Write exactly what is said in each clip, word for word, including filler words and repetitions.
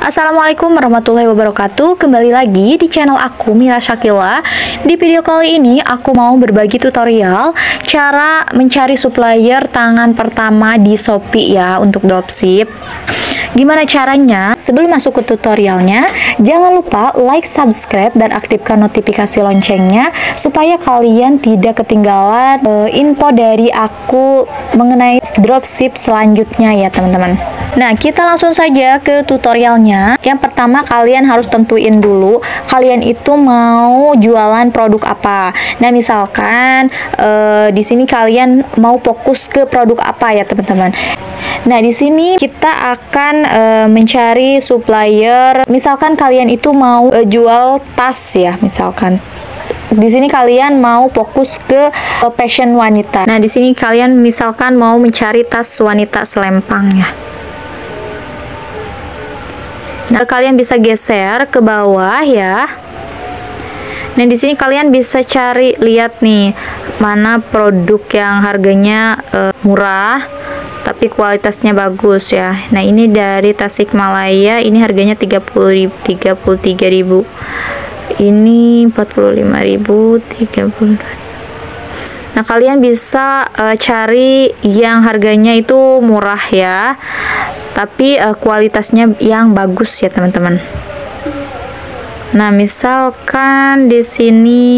Assalamualaikum warahmatullahi wabarakatuh. Kembali lagi di channel aku, Mira Shakila. Di video kali ini aku mau berbagi tutorial cara mencari supplier tangan pertama di Shopee ya, untuk dropship. Gimana caranya? Sebelum masuk ke tutorialnya, jangan lupa like, subscribe, dan aktifkan notifikasi loncengnya supaya kalian tidak ketinggalan uh, info dari aku mengenai dropship selanjutnya ya teman-teman. Nah, kita langsung saja ke tutorialnya. Yang pertama, kalian harus tentuin dulu kalian itu mau jualan produk apa. Nah, misalkan uh, di sini kalian mau fokus ke produk apa ya teman-teman. Nah, di sini kita akan uh, mencari supplier. Misalkan kalian itu mau uh, jual tas ya, misalkan. Di sini kalian mau fokus ke uh, fashion wanita. Nah, di sini kalian misalkan mau mencari tas wanita selempang ya. Nah, kalian bisa geser ke bawah ya. Nah, di sini kalian bisa cari, lihat nih mana produk yang harganya uh, murah tapi kualitasnya bagus ya. Nah, ini dari Tasikmalaya, ini harganya tiga puluh tiga ribu. Ini empat puluh lima ribu, tiga puluh dua ribu. Nah, kalian bisa uh, cari yang harganya itu murah ya, tapi uh, kualitasnya yang bagus ya teman-teman. Nah, misalkan di sini,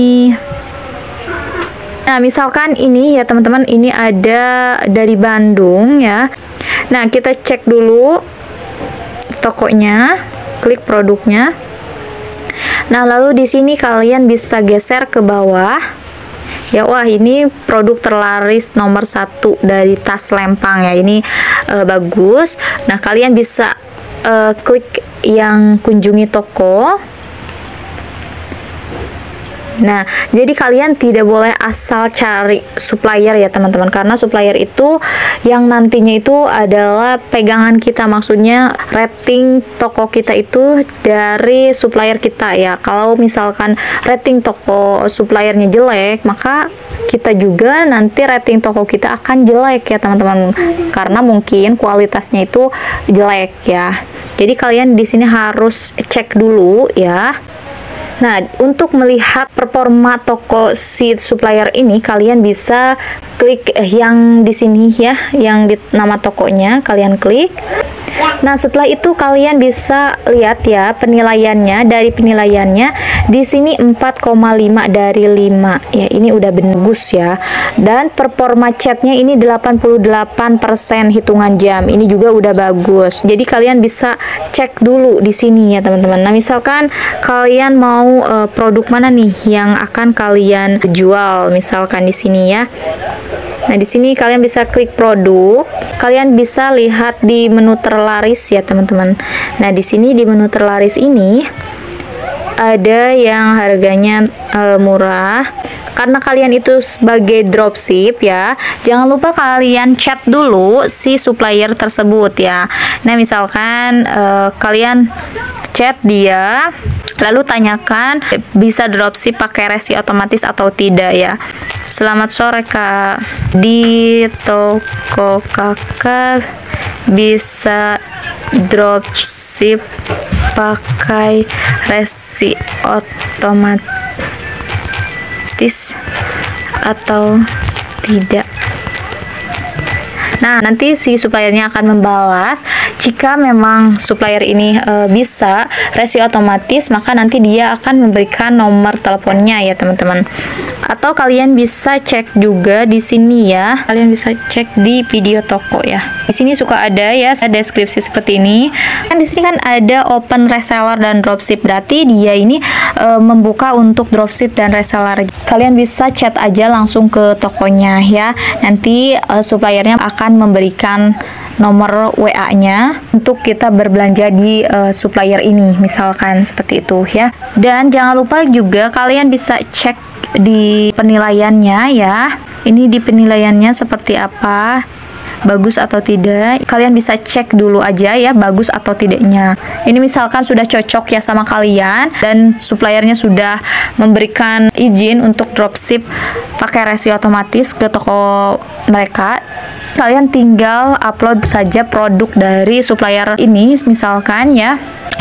nah misalkan ini ya teman-teman, ini ada dari Bandung ya. Nah, kita cek dulu tokonya, klik produknya. Nah, lalu di sini kalian bisa geser ke bawah. Ya, wah ini produk terlaris nomor satu dari tas lempang ya, ini uh, bagus. Nah, kalian bisa uh, klik yang kunjungi toko. Nah, jadi kalian tidak boleh asal cari supplier ya teman-teman, karena supplier itu yang nantinya itu adalah pegangan kita, maksudnya rating toko kita itu dari supplier kita ya. Kalau misalkan rating toko suppliernya jelek, maka kita juga nanti rating toko kita akan jelek ya teman-teman, karena mungkin kualitasnya itu jelek ya. Jadi kalian di sini harus cek dulu ya. Nah, untuk melihat performa toko si supplier ini, kalian bisa klik yang di sini ya, yang di nama tokonya, kalian klik. Nah, setelah itu kalian bisa lihat ya penilaiannya. Dari penilaiannya di sini empat koma lima dari lima. Ya, ini udah bagus ya. Dan performa chatnya ini delapan puluh delapan persen hitungan jam. Ini juga udah bagus. Jadi kalian bisa cek dulu di sini ya, teman-teman. Nah, misalkan kalian mau uh, produk mana nih yang akan kalian jual, misalkan di sini ya. Nah, di sini kalian bisa klik produk. Kalian bisa lihat di menu terlaris ya, teman-teman. Nah, di sini di menu terlaris ini ada yang harganya e, murah. Karena kalian itu sebagai dropship ya, jangan lupa kalian chat dulu si supplier tersebut ya. Nah, misalkan e, kalian chat dia, lalu tanyakan bisa dropship pakai resi otomatis atau tidak ya. Selamat sore kak, di toko kakak bisa dropship pakai resi otomatis atau tidak. Nah, nanti si suppliernya akan membalas. Jika memang supplier ini e, bisa resi otomatis, maka nanti dia akan memberikan nomor teleponnya ya teman-teman. Atau kalian bisa cek juga di sini ya. Kalian bisa cek di video toko ya. Di sini suka ada ya deskripsi seperti ini. Kan di sini kan ada open reseller dan dropship. Berarti dia ini e, membuka untuk dropship dan reseller. Kalian bisa chat aja langsung ke tokonya ya. Nanti e, suppliernya akan memberikan nomor W A-nya untuk kita berbelanja di uh, supplier ini, misalkan seperti itu ya. Dan jangan lupa juga kalian bisa cek di penilaiannya ya. Ini di penilaiannya seperti apa, bagus atau tidak. Kalian bisa cek dulu aja ya, bagus atau tidaknya. Ini misalkan sudah cocok ya sama kalian dan suppliernya sudah memberikan izin untuk dropship pakai resi otomatis ke toko mereka, kalian tinggal upload saja produk dari supplier ini misalkan ya.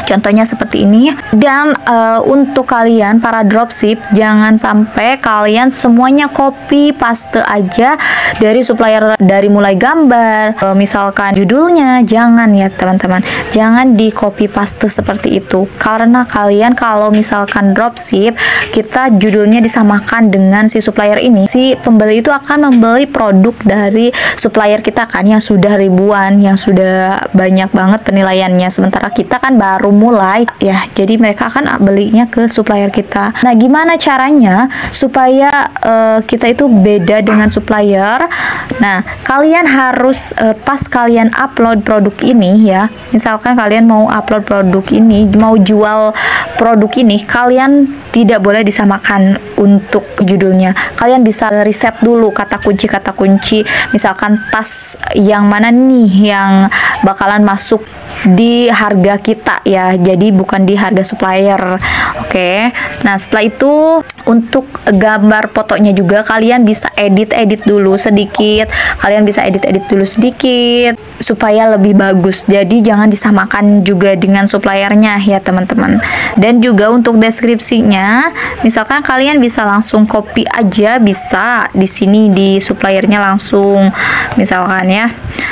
Contohnya seperti ini. Dan uh, untuk kalian para dropship, jangan sampai kalian semuanya copy paste aja dari supplier, dari mulai gambar, uh, misalkan judulnya, jangan ya teman-teman. Jangan di copy paste seperti itu. Karena kalian kalau misalkan dropship, kita judulnya disamakan dengan si supplier ini, si pembeli itu akan membeli produk dari supplier kita kan yang sudah ribuan, yang sudah banyak banget penilaiannya, sementara kita kan baru mulai ya, jadi mereka akan belinya ke supplier kita. Nah, gimana caranya supaya uh, kita itu beda dengan supplier? Nah, kalian harus uh, pas kalian upload produk ini ya, misalkan kalian mau upload produk ini, mau jual produk ini, kalian tidak boleh disamakan untuk judulnya. Kalian bisa riset dulu kata kunci-kata kunci, misalkan tas yang mana nih yang bakalan masuk di harga kita ya, jadi bukan di harga supplier. Oke, nah setelah itu untuk gambar fotonya juga kalian bisa edit-edit dulu sedikit, kalian bisa edit-edit dulu sedikit supaya lebih bagus. Jadi jangan disamakan juga dengan suppliernya ya teman-teman. Dan juga untuk deskripsinya, misalkan kalian bisa langsung copy aja, bisa di sini di suppliernya langsung misalkan ya.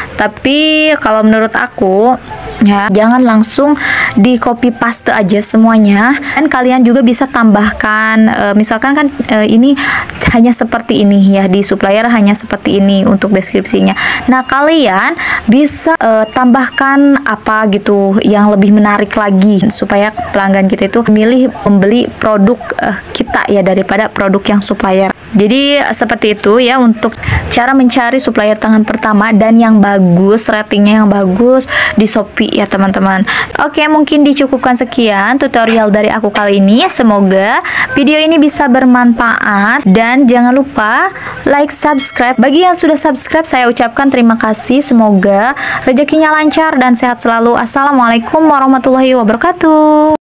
Tapi kalau menurut aku ya, jangan langsung di copy paste aja semuanya. Dan kalian juga bisa tambahkan e, misalkan kan e, ini hanya seperti ini ya, di supplier hanya seperti ini untuk deskripsinya. Nah, kalian bisa e, tambahkan apa gitu yang lebih menarik lagi supaya pelanggan kita itu memilih membeli produk e, kita ya daripada produk yang supplier. Jadi seperti itu ya untuk cara mencari supplier tangan pertama dan yang bagus, ratingnya yang bagus di Shopee ya teman-teman. Oke, mungkin dicukupkan sekian tutorial dari aku kali ini. Semoga video ini bisa bermanfaat dan jangan lupa like, subscribe. Bagi yang sudah subscribe, saya ucapkan terima kasih. Semoga rezekinya lancar dan sehat selalu. Assalamualaikum warahmatullahi wabarakatuh.